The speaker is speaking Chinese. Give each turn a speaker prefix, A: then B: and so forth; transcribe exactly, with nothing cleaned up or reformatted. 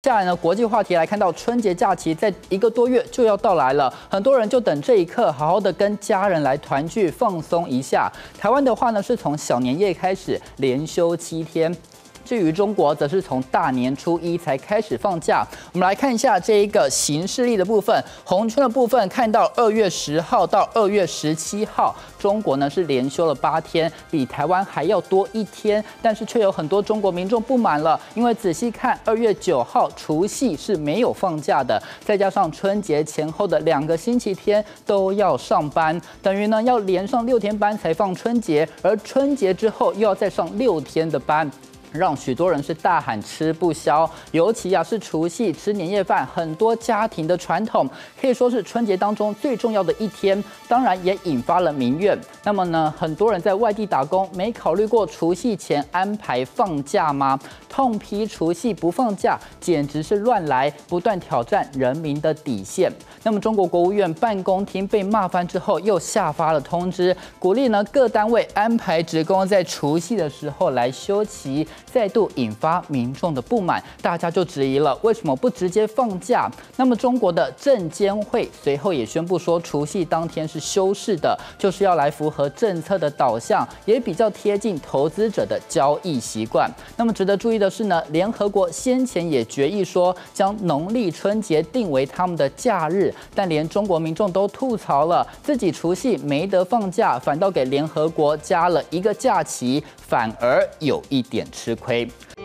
A: 接下来呢，国际话题来看到春节假期在一个多月就要到来了，很多人就等这一刻，好好的跟家人来团聚放松一下。台湾的话呢，是从小年夜开始连休七天。 至于中国，则是从大年初一才开始放假。我们来看一下这一个行事历的部分，红圈的部分看到二月十号到二月十七号，中国呢是连休了八天，比台湾还要多一天，但是却有很多中国民众不满了，因为仔细看，二月九号除夕是没有放假的，再加上春节前后的两个星期天都要上班，等于呢要连上六天班才放春节，而春节之后又要再上六天的班。 让许多人是大喊吃不消，尤其啊是除夕吃年夜饭，很多家庭的传统，可以说是春节当中最重要的一天，当然也引发了民怨。那么呢，很多人在外地打工，没考虑过除夕前安排放假吗？痛批除夕不放假，简直是乱来，不断挑战人民的底线。那么中国国务院办公厅被骂翻之后，又下发了通知，鼓励呢各单位安排职工在除夕的时候来休息。 再度引发民众的不满，大家就质疑了，为什么不直接放假？那么中国的证监会随后也宣布说，除夕当天是休市的，就是要来符合政策的导向，也比较贴近投资者的交易习惯。那么值得注意的是呢，联合国先前也决议说，将农历春节定为他们的假日，但连中国民众都吐槽了，自己除夕没得放假，反倒给联合国加了一个假期，反而有一点吃亏。